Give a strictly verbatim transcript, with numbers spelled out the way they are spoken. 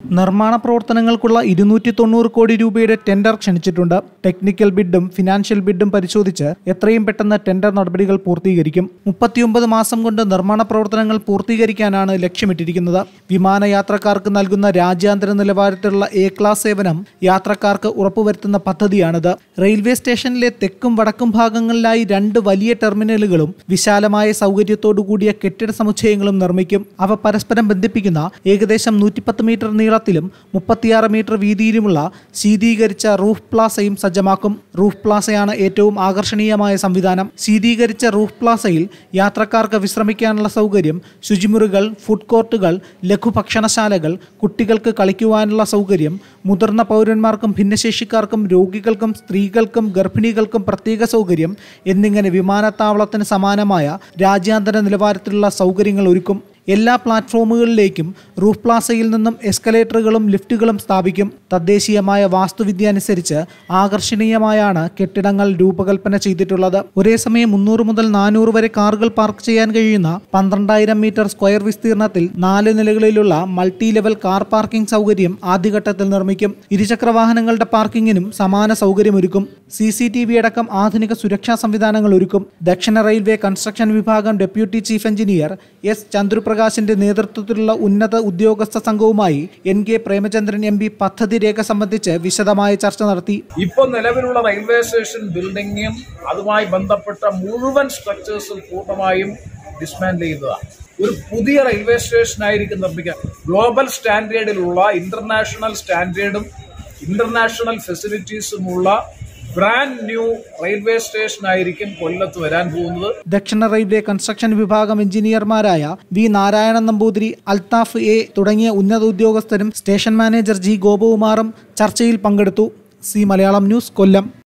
നിർമ്മാണ പ്രവർത്തനങ്ങൾക്കുള്ള ഇരുന്നൂറ്റി തൊണ്ണൂറ് കോടി രൂപയുടെ ടെൻഡർ ക്ഷണിച്ചിട്ടുണ്ട്. ടെക്നിക്കൽ ബിഡും ഫിനാൻഷ്യൽ ബിഡും പരിശോധിച്ച് എത്രയും പെട്ടെന്ന് ടെൻഡർ നടപടികൾ പൂർത്തീകരിക്കും. മുപ്പത്തിയൊമ്പത് മാസം കൊണ്ട് നിർമ്മാണ പ്രവർത്തനങ്ങൾ പൂർത്തീകരിക്കാനാണ് ലക്ഷ്യമിട്ടിരിക്കുന്നത്. വിമാനയാത്രക്കാർക്ക് നൽകുന്ന രാജ്യാന്തര നിലവാരത്തിലുള്ള എ ക്ലാസ് സേവനം യാത്രക്കാർക്ക് ഉറപ്പുവരുത്തുന്ന പദ്ധതിയാണിത്. റെയിൽവേ സ്റ്റേഷനിലെ തെക്കും വടക്കും ഭാഗങ്ങളിലായി രണ്ട് വലിയ ടെർമിനലുകളും വിശാലമായ സൗകര്യത്തോടു കൂടിയ കെട്ടിട സമുച്ചയങ്ങളും നിർമ്മിക്കും. അവ പരസ്പരം ബന്ധിപ്പിക്കുന്ന ഏകദേശം നൂറ്റിപ്പത്ത് മീറ്റർ നീളത്തിലും മുപ്പത്തിയാറ് മീറ്റർ വീതിയിലുമുള്ള ശീതീകരിച്ച റൂഫ് പ്ലാസയും സജ്ജമാക്കും. റൂഫ് പ്ലാസയാണ് ഏറ്റവും ആകർഷണീയമായ സംവിധാനം. ശീതീകരിച്ച റൂഫ് പ്ലാസയിൽ യാത്രക്കാർക്ക് വിശ്രമിക്കാനുള്ള സൗകര്യം, ശുചിമുറികൾ, ഫുഡ് കോർട്ടുകൾ, ലഘുഭക്ഷണശാലകൾ, കുട്ടികൾക്ക് കളിക്കുവാനുള്ള സൗകര്യം, മുതിർന്ന പൗരന്മാർക്കും ഭിന്നശേഷിക്കാർക്കും രോഗികൾക്കും സ്ത്രീകൾക്കും ഗർഭിണികൾക്കും പ്രത്യേക സൗകര്യം എന്നിങ്ങനെ വിമാനത്താവളത്തിന് സമാനമായ രാജ്യാന്തര നിലവാരത്തിലുള്ള സൗകര്യങ്ങൾ ഒരുക്കും. എല്ലാ പ്ലാറ്റ്ഫോമുകളിലേക്കും റൂഫ് പ്ലാസയിൽ നിന്നും എസ്കലേറ്ററുകളും ലിഫ്റ്റുകളും സ്ഥാപിക്കും. തദ്ദേശീയമായ വാസ്തുവിദ്യ അനുസരിച്ച് ആകർഷണീയമായാണ് കെട്ടിടങ്ങൾ രൂപകൽപ്പന ചെയ്തിട്ടുള്ളത്. ഒരേ സമയം മുന്നൂറ് മുതൽ നാനൂറ് വരെ കാറുകൾ പാർക്ക് ചെയ്യാൻ കഴിയുന്ന പന്ത്രണ്ടായിരം മീറ്റർ സ്ക്വയർ വിസ്തീർണത്തിൽ നാല് നിലകളിലുള്ള മൾട്ടി ലെവൽ കാർ പാർക്കിംഗ് സൗകര്യം ആദ്യഘട്ടത്തിൽ നിർമ്മിക്കും. ഇരുചക്ര വാഹനങ്ങളുടെ പാർക്കിങ്ങിനും സമാന സൗകര്യമൊരുക്കും. സി സി ടി വി അടക്കം ആധുനിക സുരക്ഷാ സംവിധാനങ്ങൾ ഒരുക്കും. ദക്ഷിണ റെയിൽവേ കൺസ്ട്രക്ഷൻ വിഭാഗം ഡെപ്യൂട്ടി ചീഫ് എഞ്ചിനീയർ എസ് ചന്ദ്രപ്രകാശിന്റെ നേതൃത്വത്തിലുള്ള ഉന്നത ഉദ്യോഗസ്ഥ സംഘവുമായി N K Premachandran M P പദ്ധതി രേഖ സംബന്ധിച്ച് വിശദമായ ചർച്ച നടത്തി. ഇപ്പോൾ നിലവിലുള്ള റെയിൽവേ സ്റ്റേഷൻ ബിൽഡിംഗും അതുമായി ബന്ധപ്പെട്ട മുഴുവൻ സ്ട്രക്ചേഴ്സും പൂർണ്ണമായും ഡിസ്മാൻഡിൽ ചെയ്തതാണ്. ഒരു പുതിയ റെയിൽവേ സ്റ്റേഷൻ ആയിരിക്കും നിർമ്മിക്കാൻ. ഗ്ലോബൽ സ്റ്റാൻഡേർഡിലുള്ള ഇന്റർനാഷണൽ സ്റ്റാൻഡേർഡും ഇന്റർനാഷണൽ ഫെസിലിറ്റീസുമുള്ള ബ്രാൻഡ് ന്യൂ റെയിൽവേ സ്റ്റേഷൻ ആയിരിക്കും കൊല്ലത്ത് വരാൻ പോകുന്നത്. ദക്ഷിണ റെയിൽവേ കൺസ്ട്രക്ഷൻ വിഭാഗം എഞ്ചിനീയർമാരായ വി നാരായണൻ നമ്പൂതിരി, അൽത്താഫ് എ തുടങ്ങിയ ഉന്നത ഉദ്യോഗസ്ഥരും സ്റ്റേഷൻ മാനേജർ ജി ഗോപകുമാറും ചർച്ചയിൽ പങ്കെടുത്തു. സി മലയാളം ന്യൂസ്, കൊല്ലം.